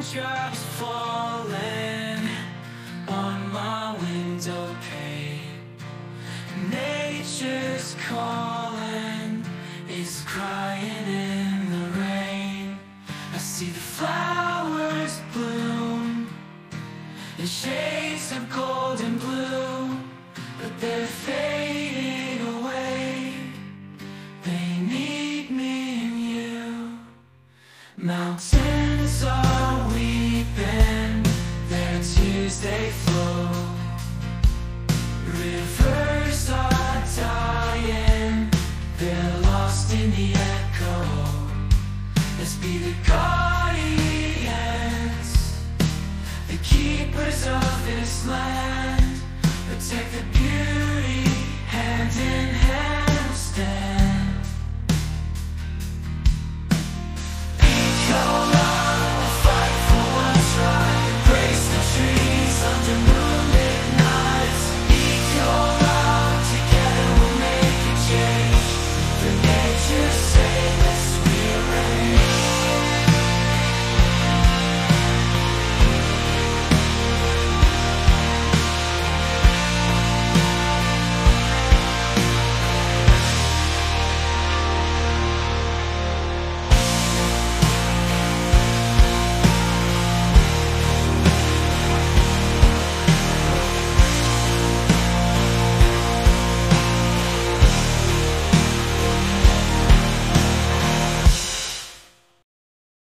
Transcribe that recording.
raindrops falling on my window pane. Nature's calling, is crying in the rain. I see the flowers bloom in shades of gold and blue, but they're fading away. They need me and you. Mountains are weeping, their tears they flow. Rivers